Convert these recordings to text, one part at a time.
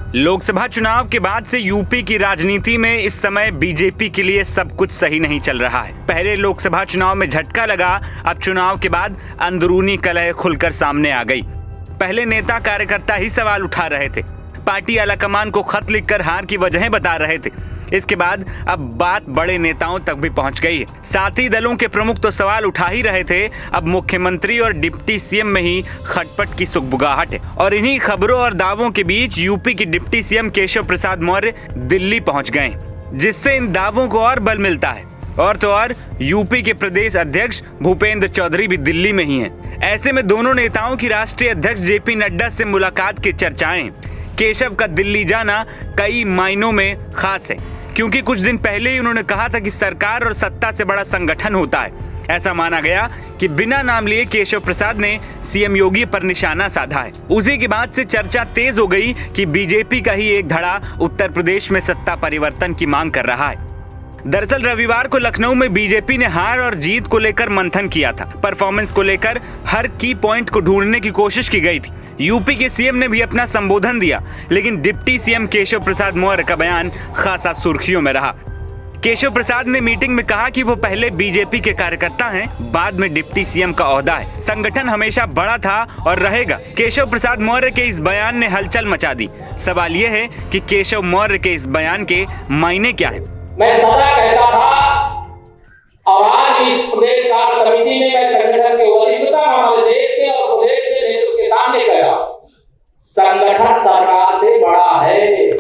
लोकसभा चुनाव के बाद से यूपी की राजनीति में इस समय बीजेपी के लिए सब कुछ सही नहीं चल रहा है। पहले लोकसभा चुनाव में झटका लगा, अब चुनाव के बाद अंदरूनी कलह खुलकर सामने आ गई। पहले नेता कार्यकर्ता ही सवाल उठा रहे थे, पार्टी आलाकमान को खत लिखकर हार की वजहें बता रहे थे। इसके बाद अब बात बड़े नेताओं तक भी पहुंच गई है। साथी दलों के प्रमुख तो सवाल उठा ही रहे थे, अब मुख्यमंत्री और डिप्टी सीएम में ही खटपट की सुगबुगाहट है। और इन्हीं खबरों और दावों के बीच यूपी के डिप्टी सीएम केशव प्रसाद मौर्य दिल्ली पहुंच गए, जिससे इन दावों को और बल मिलता है। और तो और यूपी के प्रदेश अध्यक्ष भूपेंद्र चौधरी भी दिल्ली में ही हैं। ऐसे में दोनों नेताओं की राष्ट्रीय अध्यक्ष जेपी नड्डा से मुलाकात की चर्चाएं। केशव का दिल्ली जाना कई मायनों में खास है, क्योंकि कुछ दिन पहले ही उन्होंने कहा था कि सरकार और सत्ता से बड़ा संगठन होता है। ऐसा माना गया कि बिना नाम लिए केशव प्रसाद ने सीएम योगी पर निशाना साधा है। उसी के बाद से चर्चा तेज हो गई कि बीजेपी का ही एक धड़ा उत्तर प्रदेश में सत्ता परिवर्तन की मांग कर रहा है। दरअसल रविवार को लखनऊ में बीजेपी ने हार और जीत को लेकर मंथन किया था। परफॉर्मेंस को लेकर हर की पॉइंट को ढूंढने की कोशिश की गई थी। यूपी के सीएम ने भी अपना संबोधन दिया, लेकिन डिप्टी सीएम केशव प्रसाद मौर्य का बयान खासा सुर्खियों में रहा। केशव प्रसाद ने मीटिंग में कहा कि वो पहले बीजेपी के कार्यकर्ता हैं, बाद में डिप्टी सीएम का ओहदा है। संगठन हमेशा बड़ा था और रहेगा। केशव प्रसाद मौर्य के इस बयान ने हलचल मचा दी। सवाल ये है कि केशव मौर्य के इस बयान के मायने क्या है। मैं सदा कहता था और आज इस प्रदेश कार्य समिति में मैं संगठन के वरिष्ठता हमारे देश के और प्रदेश के नेतृत्व के सामने कह रहा हूं, संगठन सरकार से बड़ा है।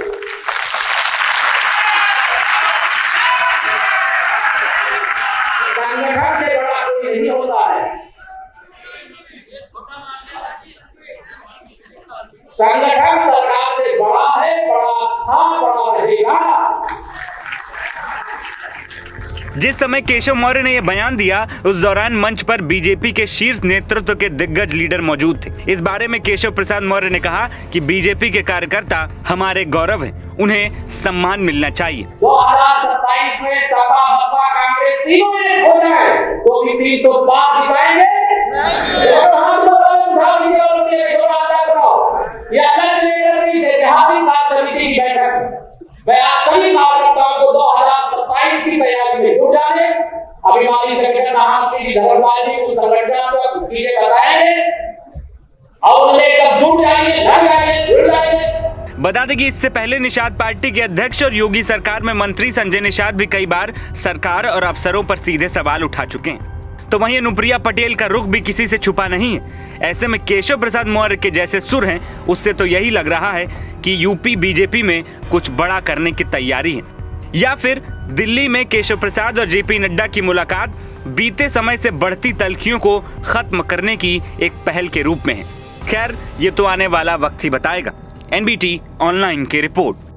संगठन से बड़ा कोई नहीं होता है। संगठन सरकार से बड़ा है, बड़ा था, बड़ा रहेगा। जिस समय केशव मौर्य ने यह बयान दिया, उस दौरान मंच पर बीजेपी के शीर्ष नेतृत्व के दिग्गज लीडर मौजूद थे। इस बारे में केशव प्रसाद मौर्य ने कहा कि बीजेपी के कार्यकर्ता हमारे गौरव हैं, उन्हें सम्मान मिलना चाहिए। 2027 में सपा बसपा कांग्रेस तीनों में हो जाए तो भी 300 पार दिखाएंगे। ऐतिहासिक कार्य समिति की बैठक मैं आप सभी कार्यकर्ताओं को 2027 की तैयारी में जुट जाने, अभिमानी संगठन महामंत्री धर्मपाल जी को संगठनात्मक चीजें बताएंगे और उन्हें कब जुट जाएंगे, लड़ जाएंगे, जुड़ जाएंगे। बता दें कि इससे पहले निषाद पार्टी के अध्यक्ष और योगी सरकार में मंत्री संजय निषाद भी कई बार सरकार और अफसरों पर सीधे सवाल उठा चुके हैं। तो वहीं अनुप्रिया पटेल का रुख भी किसी से छुपा नहीं है। ऐसे में केशव प्रसाद मौर्य के जैसे सुर हैं, उससे तो यही लग रहा है कि यूपी बीजेपी में कुछ बड़ा करने की तैयारी है, या फिर दिल्ली में केशव प्रसाद और जेपी नड्डा की मुलाकात बीते समय से बढ़ती तल्खियों को खत्म करने की एक पहल के रूप में है। खैर, ये तो आने वाला वक्त ही बताएगा। NBT ऑनलाइन की रिपोर्ट।